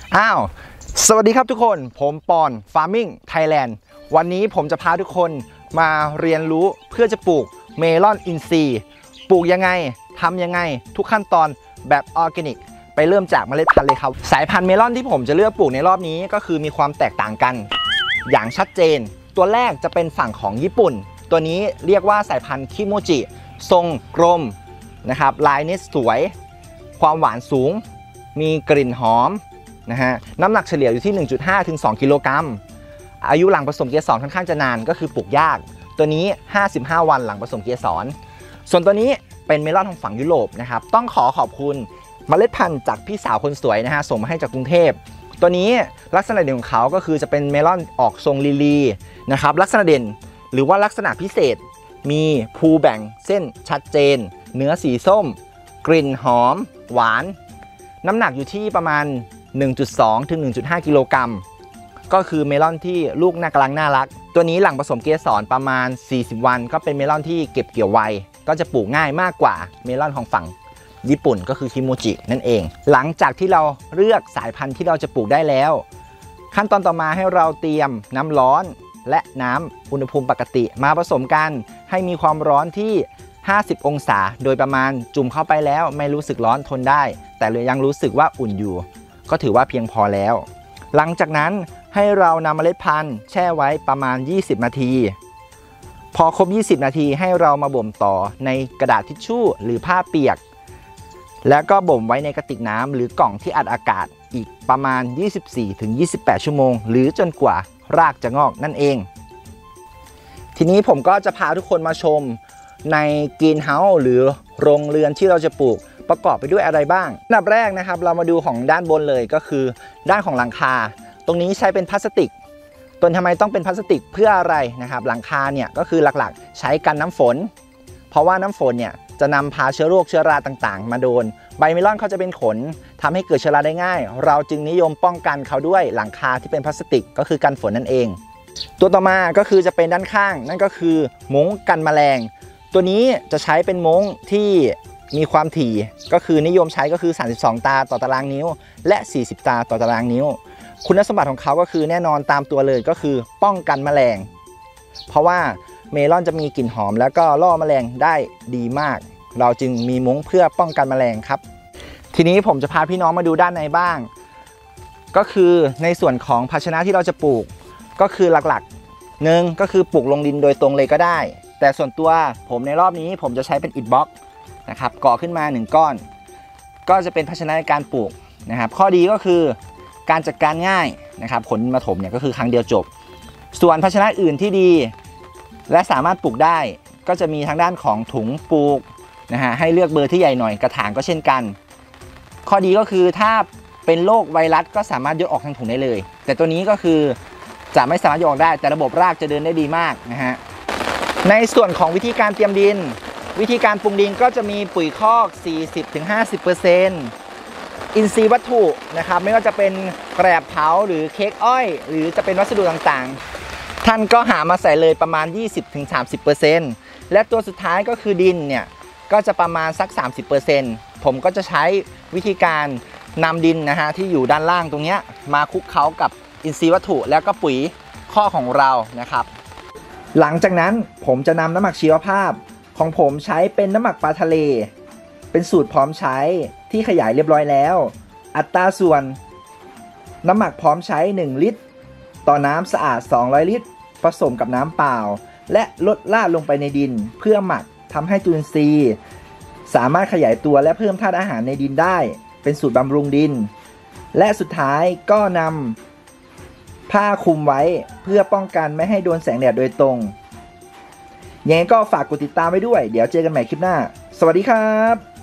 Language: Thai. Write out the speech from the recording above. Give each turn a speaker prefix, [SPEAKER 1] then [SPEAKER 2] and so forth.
[SPEAKER 1] สวัสดีครับทุกคนผมปอน Farming Thailand วันนี้ผมจะพาทุกคนมาเรียนรู้เพื่อจะปลูกเมลอนอินทรีย์ปลูกยังไงทำยังไงทุกขั้นตอนแบบออร์แกนิกไปเริ่มจากเมล็ดพันธุ์เลยครับสายพันธุ์เมลอนที่ผมจะเลือกปลูกในรอบนี้ก็คือมีความแตกต่างกันอย่างชัดเจนตัวแรกจะเป็นฝั่งของญี่ปุ่นตัวนี้เรียกว่าสายพันธุ์คิโมจิทรงกลมนะครับลายนี้สวยความหวานสูงมีกลิ่นหอมนะฮะน้ำหนักเฉลี่ยอยู่ที่ 1.5 ถึง 2 กิโลกรัมอายุหลังผสมเกสรค่อนข้างจะนานก็คือปลูกยากตัวนี้55 วันหลังผสมเกสรส่วนตัวนี้เป็นเมลอนของฝั่งยุโรปนะครับต้องขอบคุณเมล็ดพันธุ์จากพี่สาวคนสวยนะฮะส่งมาให้จากกรุงเทพตัวนี้ลักษณะเด่นของเขาก็คือจะเป็นเมลอนออกทรงลีนะครับลักษณะเด่นหรือว่าลักษณะพิเศษมีภูแบ่งเส้นชัดเจนเนื้อสีส้มกลิ่นหอมหวานน้ำหนักอยู่ที่ประมาณ 1.2 ถึง 1.5 กิโลกรัมก็คือเมลอนที่ลูกกำลังน่ารักตัวนี้หลังผสมเกสรประมาณ40 วันก็เป็นเมลอนที่เก็บเกี่ยวไวก็จะปลูกง่ายมากกว่าเมลอนของฝั่งญี่ปุ่นก็คือคิโมจินั่นเองหลังจากที่เราเลือกสายพันธุ์ที่เราจะปลูกได้แล้วขั้นตอนต่อมาให้เราเตรียมน้ำร้อนและน้ำอุณหภูมิปกติมาผสมกันให้มีความร้อนที่50 องศาโดยประมาณจุ่มเข้าไปแล้วไม่รู้สึกร้อนทนได้แต่ยังรู้สึกว่าอุ่นอยู่ก็ถือว่าเพียงพอแล้วหลังจากนั้นให้เรานำเมล็ดพันธุ์แช่ไว้ประมาณ20 นาทีพอครบ20 นาทีให้เรามาบ่มต่อในกระดาษทิชชู่หรือผ้าเปียกแล้วก็บ่มไว้ในกระติกน้ำหรือกล่องที่อัดอากาศอีกประมาณ 24-28 ชั่วโมงหรือจนกว่ารากจะงอกนั่นเองทีนี้ผมก็จะพาทุกคนมาชมในกรีนเฮาส์หรือโรงเรือนที่เราจะปลูกประกอบไปด้วยอะไรบ้างอันดับแรกนะครับเรามาดูของด้านบนเลยก็คือด้านของหลังคาตรงนี้ใช้เป็นพลาสติกทำไมต้องเป็นพลาสติกเพื่ออะไรนะครับหลังคาเนี่ยก็คือหลักๆใช้กันน้ำฝนเพราะว่าน้ำฝนเนี่ยจะนำพาเชื้อโรคเชื้อราต่างๆมาโดนใบเมลอนเขาจะเป็นขนทำให้เกิดเชื้อราได้ง่ายเราจึงนิยมป้องกันเขาด้วยหลังคาที่เป็นพลาสติกก็คือกันฝนนั่นเองตัวต่อมาก็คือจะเป็นด้านข้างนั่นก็คือมุ้งกันแมลงตัวนี้จะใช้เป็นมุ้งที่มีความถี่ก็คือนิยมใช้ก็คือ32 ตาต่อตารางนิ้วและ40 ตาต่อตารางนิ้วคุณสมบัติของเขาก็คือแน่นอนตามตัวเลยก็คือป้องกันแมลงเพราะว่าเมลอนจะมีกลิ่นหอมแล้วก็ล่อแมลงได้ดีมากเราจึงมีมุ้งเพื่อป้องกันแมลงครับทีนี้ผมจะพาพี่น้องมาดูด้านในบ้างก็คือในส่วนของภาชนะที่เราจะปลูกก็คือหลักๆหนึ่งก็คือปลูกลงดินโดยตรงเลยก็ได้แต่ส่วนตัวผมในรอบนี้ผมจะใช้เป็นอิฐบล็อกนะครับก่อขึ้นมา1ก้อนก็จะเป็นภาชนะในการปลูกนะครับข้อดีก็คือการจัดการง่ายนะครับขนมาถมเนี่ยก็คือครั้งเดียวจบส่วนภาชนะอื่นที่ดีและสามารถปลูกได้ก็จะมีทางด้านของถุงปลูกนะฮะให้เลือกเบอร์ที่ใหญ่หน่อยกระถางก็เช่นกันข้อดีก็คือถ้าเป็นโรคไวรัสก็สามารถยกออกทางถุงได้เลยแต่ตัวนี้ก็คือจะไม่สามารถยกออกได้แต่ระบบรากจะเดินได้ดีมากนะฮะในส่วนของวิธีการเตรียมดินวิธีการปรุงดินก็จะมีปุ๋ยคอก 40-50% อินทรีย์วัตถุนะครับไม่ว่าจะเป็นแกลบเผาหรือเค้กอ้อยหรือจะเป็นวัสดุต่างๆท่านก็หามาใส่เลยประมาณ 20-30% และตัวสุดท้ายก็คือดินเนี่ยก็จะประมาณสัก 30% ผมก็จะใช้วิธีการนำดินนะฮะที่อยู่ด้านล่างตรงนี้มาคลุกเคล้ากับอินทรีย์วัตถุแล้วก็ปุ๋ยคอกของเรานะครับหลังจากนั้นผมจะนำน้ำหมักชีวภาพของผมใช้เป็นน้ำหมักปลาทะเลเป็นสูตรพร้อมใช้ที่ขยายเรียบร้อยแล้วอัตราส่วนน้ำหมักพร้อมใช้1 ลิตรต่อน้ำสะอาด200 ลิตรผสมกับน้ำเปล่าและลดราดลงไปในดินเพื่อหมักทำให้จุลินทรีย์สามารถขยายตัวและเพิ่มธาตุอาหารในดินได้เป็นสูตรบำรุงดินและสุดท้ายก็นำผ้าคลุมไว้เพื่อป้องกันไม่ให้โดนแสงแดดโดยตรงยังไงก็ฝากกดติดตามไว้ด้วยเดี๋ยวเจอกันใหม่คลิปหน้าสวัสดีครับ